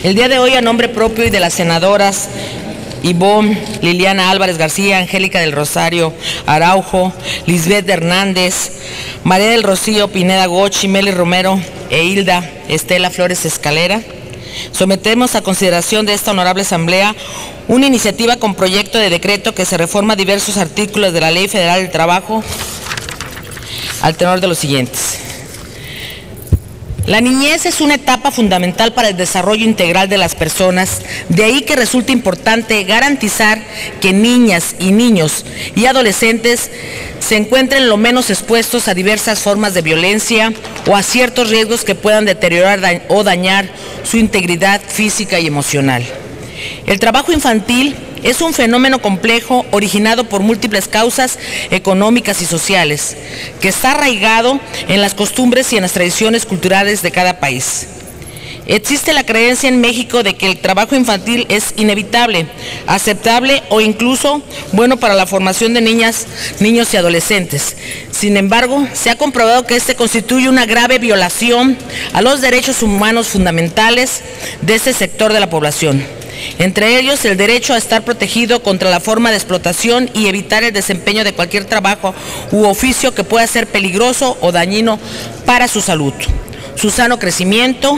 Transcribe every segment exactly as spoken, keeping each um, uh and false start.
El día de hoy, a nombre propio y de las senadoras Ivonne Liliana Álvarez García, Angélica del Rosario Araujo, Lisbeth Hernández, María del Rocío Pineda Gochi, Meli Romero e Hilda Estela Flores Escalera, sometemos a consideración de esta honorable asamblea una iniciativa con proyecto de decreto que se reforma diversos artículos de la Ley Federal del Trabajo al tenor de los siguientes. La niñez es una etapa fundamental para el desarrollo integral de las personas, de ahí que resulta importante garantizar que niñas y niños y adolescentes se encuentren lo menos expuestos a diversas formas de violencia o a ciertos riesgos que puedan deteriorar o dañar su integridad física y emocional. El trabajo infantil es un fenómeno complejo originado por múltiples causas económicas y sociales, que está arraigado en las costumbres y en las tradiciones culturales de cada país. Existe la creencia en México de que el trabajo infantil es inevitable, aceptable o incluso bueno para la formación de niñas, niños y adolescentes. Sin embargo, se ha comprobado que este constituye una grave violación a los derechos humanos fundamentales de este sector de la población. Entre ellos, el derecho a estar protegido contra la forma de explotación y evitar el desempeño de cualquier trabajo u oficio que pueda ser peligroso o dañino para su salud, su sano crecimiento,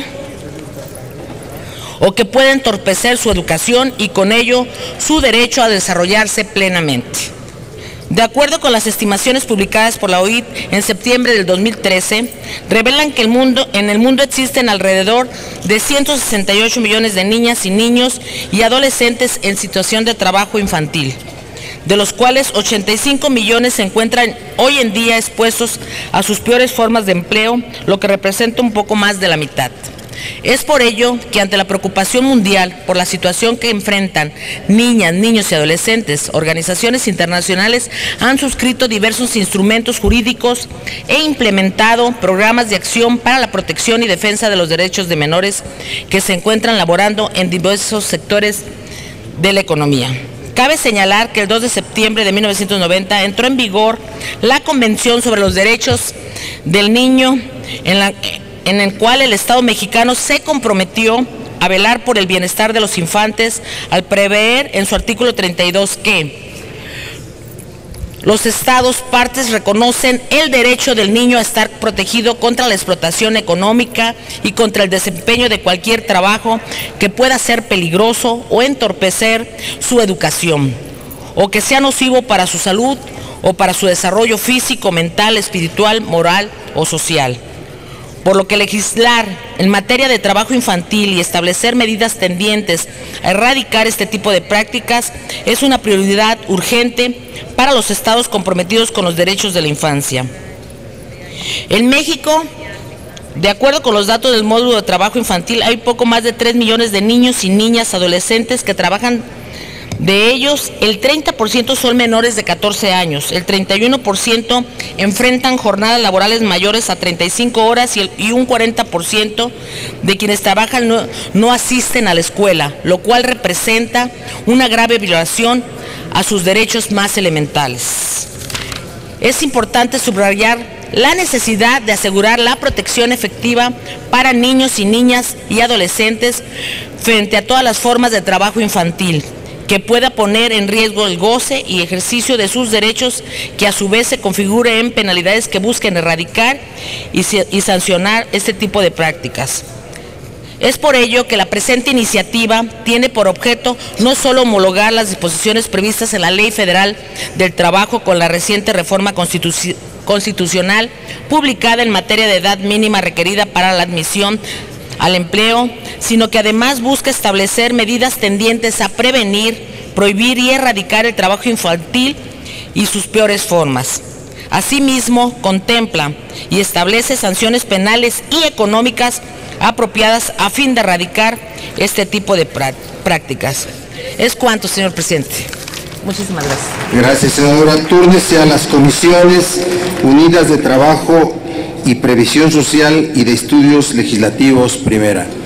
o que pueda entorpecer su educación y con ello su derecho a desarrollarse plenamente. De acuerdo con las estimaciones publicadas por la O I T en septiembre del dos mil trece, revelan que el mundo, en el mundo existen alrededor de ciento sesenta y ocho millones de niñas y niños y adolescentes en situación de trabajo infantil, de los cuales ochenta y cinco millones se encuentran hoy en día expuestos a sus peores formas de empleo, lo que representa un poco más de la mitad. Es por ello que ante la preocupación mundial por la situación que enfrentan niñas, niños y adolescentes, organizaciones internacionales han suscrito diversos instrumentos jurídicos e implementado programas de acción para la protección y defensa de los derechos de menores que se encuentran laborando en diversos sectores de la economía. Cabe señalar que el dos de septiembre de mil novecientos noventa entró en vigor la Convención sobre los Derechos del Niño, en la en el cual el Estado mexicano se comprometió a velar por el bienestar de los infantes al prever en su artículo treinta y dos que los Estados partes reconocen el derecho del niño a estar protegido contra la explotación económica y contra el desempeño de cualquier trabajo que pueda ser peligroso o entorpecer su educación, o que sea nocivo para su salud o para su desarrollo físico, mental, espiritual, moral o social. Por lo que legislar en materia de trabajo infantil y establecer medidas tendientes a erradicar este tipo de prácticas es una prioridad urgente para los estados comprometidos con los derechos de la infancia. En México, de acuerdo con los datos del módulo de trabajo infantil, hay poco más de tres millones de niños y niñas adolescentes que trabajan. De ellos, el treinta por ciento son menores de catorce años, el treinta y uno por ciento enfrentan jornadas laborales mayores a treinta y cinco horas y, el, y un cuarenta por ciento de quienes trabajan no, no asisten a la escuela, lo cual representa una grave violación a sus derechos más elementales. Es importante subrayar la necesidad de asegurar la protección efectiva para niños y niñas y adolescentes frente a todas las formas de trabajo infantil que pueda poner en riesgo el goce y ejercicio de sus derechos, que a su vez se configure en penalidades que busquen erradicar y, y sancionar este tipo de prácticas. Es por ello que la presente iniciativa tiene por objeto no solo homologar las disposiciones previstas en la Ley Federal del Trabajo con la reciente reforma constitu constitucional publicada en materia de edad mínima requerida para la admisión al empleo, sino que además busca establecer medidas tendientes a prevenir, prohibir y erradicar el trabajo infantil y sus peores formas. Asimismo, contempla y establece sanciones penales y económicas apropiadas a fin de erradicar este tipo de prácticas. Es cuanto, señor presidente. Muchísimas gracias. Gracias, senadora. Túrnese a las comisiones unidas de trabajo y previsión social y de estudios legislativos primera.